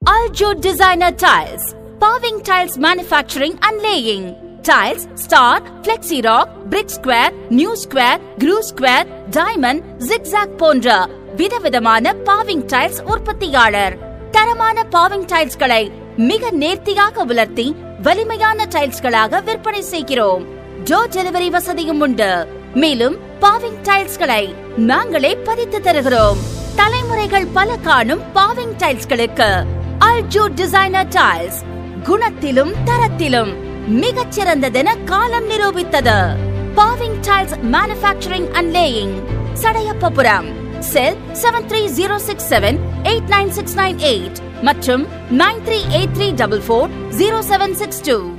Jood designer tiles, paving tiles manufacturing and laying. Tiles, star, flexi rock, brick square, new square, glue square, diamond, zigzag போன்ற விதவிதமான paving tiles உற்பத்தியாளர். தரமான paving tilesகளை மிக நேர்த்தியாக உலர்த்தி வலிமையான டைல்ஸ்களாக விற்பனை செய்கிறோம். டோர் டெலிவரி வசதியும் உண்டு. மேலும் paving tilesகளை நாங்களே பதித்து தருகிறோம். தலைமுறைகள் பல காணும் paving tilesகளுக்கு Jood designer tiles குணத்திலும் தரத்திலும் மிகச் சிறந்ததென காலம் நிரூபித்தது. paving tiles manufacturing and laying, சடையப்பபுரம். செல் 7306789698 மற்றும் 9383440762.